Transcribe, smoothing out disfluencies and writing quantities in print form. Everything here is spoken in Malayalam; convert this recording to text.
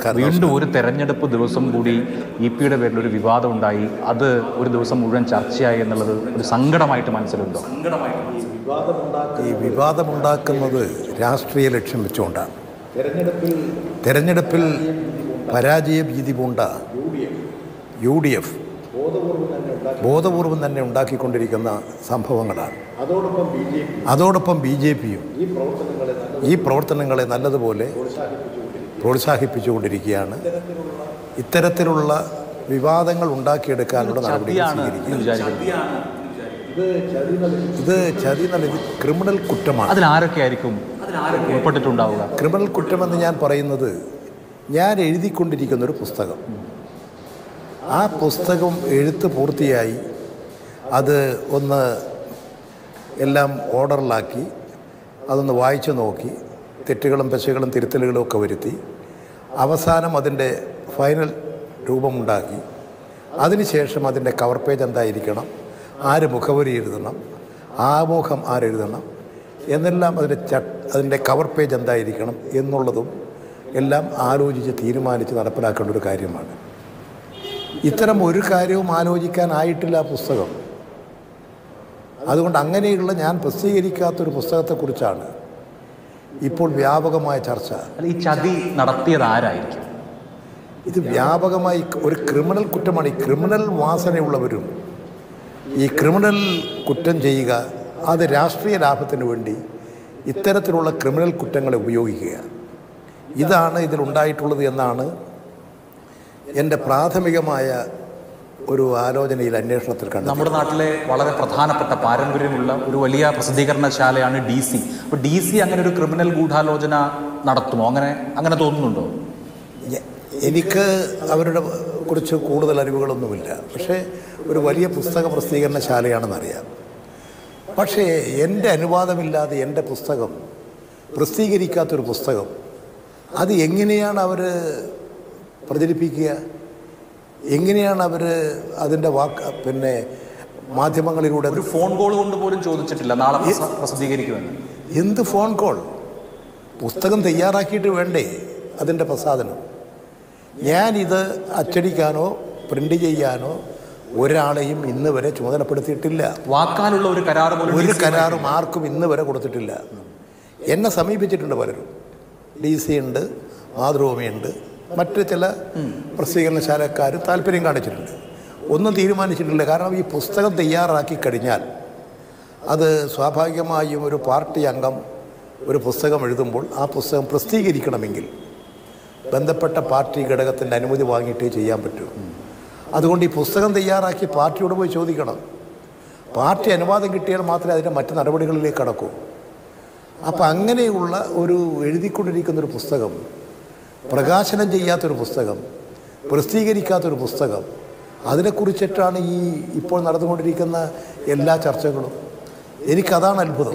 വീണ്ടും ഒരു തെരഞ്ഞെടുപ്പ് ദിവസം കൂടി ഇപിയുടെ പേരിൽ ഒരു വിവാദം ഉണ്ടായി, അത് ഒരു ദിവസം മുഴുവൻ ചർച്ചയായി എന്നുള്ളത് ഒരു സങ്കടമായിട്ട് മനസ്സിലുണ്ടോ? ഈ വിവാദമുണ്ടാക്കുന്നത് രാഷ്ട്രീയ ലക്ഷ്യം വെച്ചുകൊണ്ടാണ്. തെരഞ്ഞെടുപ്പിൽ പരാജയ ഭീതി പൂണ്ട UDF ബോധപൂർവം തന്നെ ഉണ്ടാക്കിക്കൊണ്ടിരിക്കുന്ന സംഭവങ്ങളാണ്. അതോടൊപ്പം BJPയും ഈ പ്രവർത്തനങ്ങളെ നല്ലതുപോലെ പ്രോത്സാഹിപ്പിച്ചുകൊണ്ടിരിക്കുകയാണ്. ഇത്തരത്തിലുള്ള വിവാദങ്ങൾ ഉണ്ടാക്കിയെടുക്കാനുള്ള നടപടികൾ സ്വീകരിക്കുക. ഇത് ചതി നൽകി ക്രിമിനൽ കുറ്റമാണ്. അതിലാരൊക്കെയായിരിക്കും ഉൾപ്പെട്ടിട്ടുണ്ടാവുക? ക്രിമിനൽ കുറ്റമെന്ന് ഞാൻ പറയുന്നത്, ഞാൻ എഴുതിക്കൊണ്ടിരിക്കുന്നൊരു പുസ്തകം, ആ പുസ്തകം എഴുത്ത് പൂർത്തിയായി അത് ഒന്ന് എല്ലാം ഓർഡറിലാക്കി അതൊന്ന് വായിച്ചു നോക്കി തെറ്റുകളും പെശകളും തിരുത്തലുകളും ഒക്കെ വരുത്തി അവസാനം അതിൻ്റെ ഫൈനൽ രൂപമുണ്ടാക്കി അതിനുശേഷം അതിൻ്റെ കവർ പേജ് എന്തായിരിക്കണം, ആര് മുഖവരി എഴുതണം, ആമുഖം ആരെഴുതണം എന്നെല്ലാം അതിൻ്റെ കവർ പേജ് എന്തായിരിക്കണം എന്നുള്ളതും എല്ലാം ആലോചിച്ച് തീരുമാനിച്ച് നടപ്പിലാക്കേണ്ട ഒരു കാര്യമാണ്. ഇത്തരം ഒരു കാര്യവും ആലോചിക്കാനായിട്ടില്ല ആ പുസ്തകം. അതുകൊണ്ട് അങ്ങനെയുള്ള ഞാൻ പ്രസിദ്ധീകരിക്കാത്തൊരു പുസ്തകത്തെക്കുറിച്ചാണ് ഇപ്പോൾ വ്യാപകമായ ചർച്ച. ഈ ചതി നടത്തിയത് ആരായിരിക്കും? ഇത് വ്യാപകമായി ഒരു ക്രിമിനൽ കുറ്റമാണ്. ഈ ക്രിമിനൽ വാസനയുള്ളവരും ഈ ക്രിമിനൽ കുറ്റം ചെയ്യുക, അത് രാഷ്ട്രീയ ലാഭത്തിന് വേണ്ടി ഇത്തരത്തിലുള്ള ക്രിമിനൽ കുറ്റങ്ങളെ ഉപയോഗിക്കുക, ഇതാണ് ഇതിലുണ്ടായിട്ടുള്ളത് എന്നാണ് എൻ്റെ പ്രാഥമികമായ ഒരു ആലോചനയിൽ, അന്വേഷണത്തിൽ കണ്ടത്. നമ്മുടെ നാട്ടിലെ വളരെ പ്രധാനപ്പെട്ട പാരമ്പര്യമുള്ള ഒരു വലിയ പ്രസിദ്ധീകരണശാലയാണ് DC. അപ്പോൾ DC അങ്ങനെ ഒരു ക്രിമിനൽ ഗൂഢാലോചന നടത്തുമോ? അങ്ങനെ തോന്നുന്നുണ്ടോ? എനിക്ക് അവരുടെ കുറിച്ച് കൂടുതൽ അറിവുകളൊന്നുമില്ല. പക്ഷേ ഒരു വലിയ പുസ്തക പ്രസിദ്ധീകരണശാലയാണെന്നറിയാം. പക്ഷേ എൻ്റെ അനുവാദമില്ലാതെ എൻ്റെ പുസ്തകം പ്രസിദ്ധീകരിക്കാത്തൊരു പുസ്തകം അത് എങ്ങനെയാണ് അവർ പ്രചരിപ്പിക്കുക? എങ്ങനെയാണ് അവർ അതിൻ്റെ മാധ്യമങ്ങളിലൂടെ? ഒരു ഫോൺ കോൾ കൊണ്ട് പോലും ചോദിച്ചിട്ടില്ല നാളെ പ്രസിദ്ധീകരിക്കുമെന്ന്. എന്ത് ഫോൺ കോൾ? പുസ്തകം തയ്യാറാക്കിയിട്ട് വേണ്ടേ അതിൻ്റെ പ്രസാധനം? ഞാനിത് അച്ചടിക്കാനോ പ്രിൻ്റ് ചെയ്യാനോ ഒരാളെയും ഇന്ന് വരെ ചുമതലപ്പെടുത്തിയിട്ടില്ല. വാക്കാലുള്ള ഒരു കരാറും ആർക്കും ഇന്ന് വരെ കൊടുത്തിട്ടില്ല. എന്നെ സമീപിച്ചിട്ടുണ്ട് പലരും. DC ഉണ്ട്, മാതൃഭൂമിയുണ്ട്, മറ്റ് ചില പ്രസിദ്ധീകരണശാലക്കാർ താല്പര്യം കാണിച്ചിട്ടുണ്ട്. ഒന്നും തീരുമാനിച്ചിട്ടില്ല. കാരണം ഈ പുസ്തകം തയ്യാറാക്കി കഴിഞ്ഞാൽ അത് സ്വാഭാവികമായും ഒരു പാർട്ടി അംഗം ഒരു പുസ്തകം എഴുതുമ്പോൾ ആ പുസ്തകം പ്രസിദ്ധീകരിക്കണമെങ്കിൽ ബന്ധപ്പെട്ട പാർട്ടി ഘടകത്തിൻ്റെ അനുമതി വാങ്ങിയിട്ടേ ചെയ്യാൻ പറ്റൂ. അതുകൊണ്ട് ഈ പുസ്തകം തയ്യാറാക്കി പാർട്ടിയോട് പോയി ചോദിക്കണം. പാർട്ടി അനുവാദം കിട്ടിയാൽ മാത്രമേ അതിൻ്റെ മറ്റ് നടപടികളിലേക്ക് കടക്കൂ. അപ്പം അങ്ങനെയുള്ള ഒരു എഴുതിക്കൊണ്ടിരിക്കുന്നൊരു പുസ്തകം, പ്രകാശനം ചെയ്യാത്തൊരു പുസ്തകം, പ്രസിദ്ധീകരിക്കാത്തൊരു പുസ്തകം, അതിനെക്കുറിച്ചിട്ടാണ് ഇപ്പോൾ നടന്നുകൊണ്ടിരിക്കുന്ന എല്ലാ ചർച്ചകളും. എനിക്കതാണ് അത്ഭുതം.